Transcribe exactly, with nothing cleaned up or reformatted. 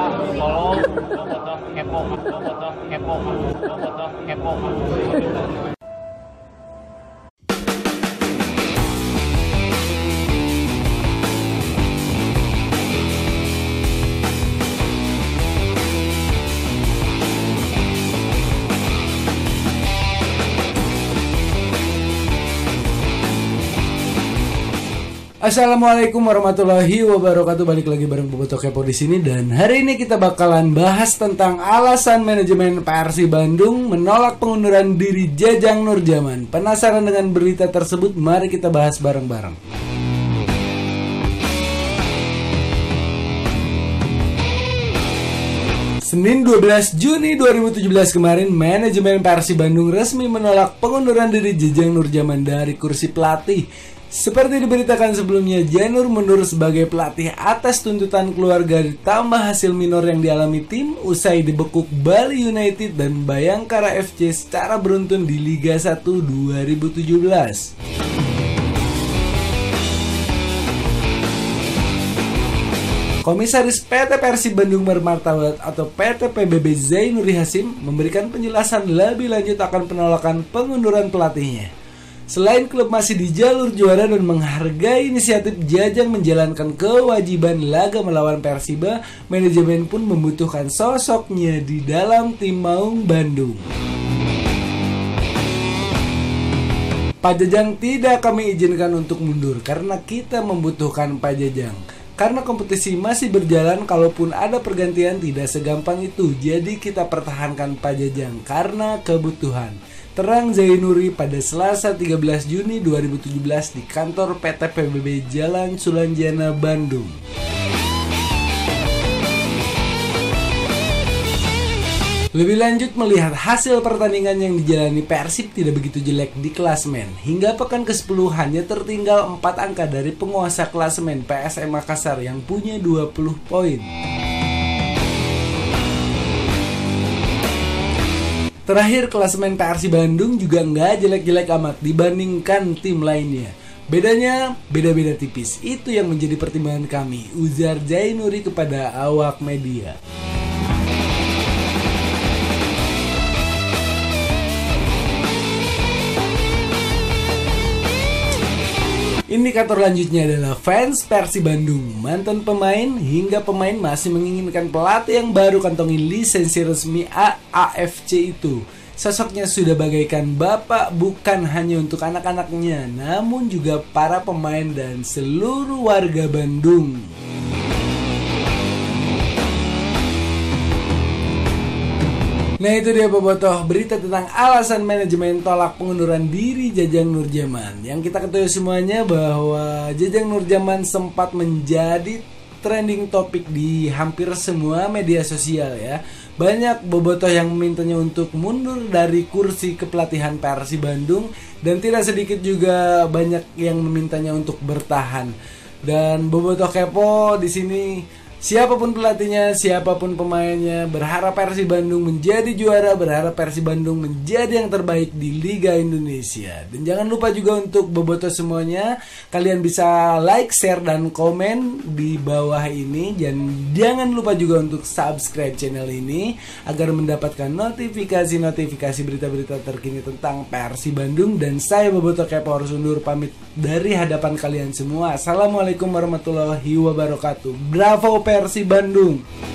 tolong bobotoh kepo, bobotoh kepo, bobotoh kepo. Assalamualaikum warahmatullahi wabarakatuh. Balik lagi bareng Bobotoh Kepo di sini, dan hari ini kita bakalan bahas tentang alasan manajemen Persib Bandung menolak pengunduran diri Jajang Nurjaman. Penasaran dengan berita tersebut? Mari kita bahas bareng-bareng. Senin dua belas Juni dua ribu tujuh belas kemarin, manajemen Persib Bandung resmi menolak pengunduran diri Jajang Nurjaman dari kursi pelatih. Seperti diberitakan sebelumnya, Janur mundur sebagai pelatih atas tuntutan keluarga ditambah hasil minor yang dialami tim usai dibekuk Bali United dan Bayangkara F C secara beruntun di Liga satu dua ribu tujuh belas. Komisaris P T Persib Bandung Bermartabat atau P T P B B Zainuri Hasim memberikan penjelasan lebih lanjut akan penolakan pengunduran pelatihnya. Selain klub masih di jalur juara dan menghargai inisiatif Jajang menjalankan kewajiban laga melawan Persiba, manajemen pun membutuhkan sosoknya di dalam tim Maung Bandung. Pak Jajang tidak kami izinkan untuk mundur karena kita membutuhkan Pak Jajang. Karena kompetisi masih berjalan, kalaupun ada pergantian tidak segampang itu. Jadi kita pertahankan Pak Jajang karena kebutuhan. Terang Zainuri pada Selasa tiga belas Juni dua ribu tujuh belas di kantor P T P B B Jalan Sulanjana, Bandung. Lebih lanjut, melihat hasil pertandingan yang dijalani, Persib tidak begitu jelek di klasemen. Hingga pekan ke sepuluh hanya tertinggal empat angka dari penguasa klasemen P S M Makassar yang punya dua puluh poin. Terakhir, klasemen Persib Bandung juga nggak jelek-jelek amat dibandingkan tim lainnya. Bedanya beda-beda tipis. Itu yang menjadi pertimbangan kami, ujar Zainuri kepada awak media. Indikator lanjutnya adalah fans Persib Bandung. Mantan pemain hingga pemain masih menginginkan pelatih yang baru kantongi lisensi resmi A F C itu. Sosoknya sudah bagaikan bapak, bukan hanya untuk anak-anaknya, namun juga para pemain dan seluruh warga Bandung. Nah, itu dia Bobotoh, berita tentang alasan manajemen tolak pengunduran diri Jajang Nurjaman. Yang kita ketahui semuanya bahwa Jajang Nurjaman sempat menjadi trending topik di hampir semua media sosial ya. Banyak Bobotoh yang memintanya untuk mundur dari kursi kepelatihan Persib Bandung, dan tidak sedikit juga banyak yang memintanya untuk bertahan. Dan Bobotoh Kepo di sini, siapapun pelatihnya, siapapun pemainnya, berharap Persib Bandung menjadi juara, berharap Persib Bandung menjadi yang terbaik di Liga Indonesia. Dan jangan lupa juga untuk Bobotoh semuanya, kalian bisa like, share, dan komen di bawah ini. Dan jangan lupa juga untuk subscribe channel ini agar mendapatkan notifikasi-notifikasi berita-berita terkini tentang Persib Bandung. Dan saya Bobotoh Kepo harus undur pamit dari hadapan kalian semua. Assalamualaikum warahmatullahi wabarakatuh. Bravo Persib Bandung.